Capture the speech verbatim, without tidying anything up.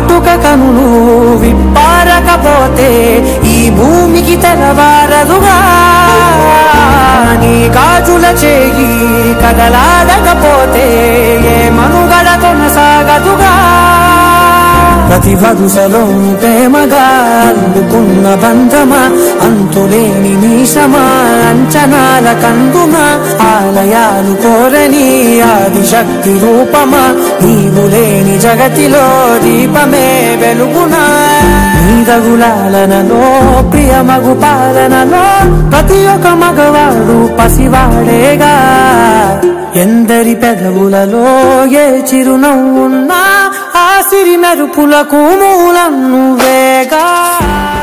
కాటుక కనులు విప్పారకపోతే ఈ భూమికి తెరవారదుగా నీ గాజుల చేయి కదలాడకపోతే ఏ మనుగడ కొనసాగదుగా ప్రతి వరుసలో ప్రేమగా అల్లుకున్న బంధమా అంతులేని మీషమా అంచనాల కందుమా ఆలయాలు కోరని ఆదిశక్తి రూపమా నీవు లేని జగతిలో దీపమే వెలుగునా నీదగులాలనలో ప్రియమగు పాలనలో ప్రతి ఒక్క మగవాడు పసివాడేగా ఎందరి పెదవులలో ఏ చిరునవ్వున్నా ఆ సిరి మెరుపులకు మూలం నువ్వేగా.